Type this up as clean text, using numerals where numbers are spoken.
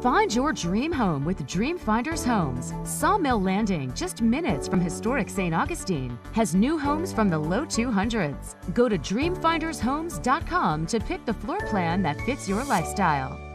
Find your dream home with Dream Finders Homes. Sawmill Landing, just minutes from historic St. Augustine, has new homes from the low 200s. Go to dreamfindershomes.com to pick the floor plan that fits your lifestyle.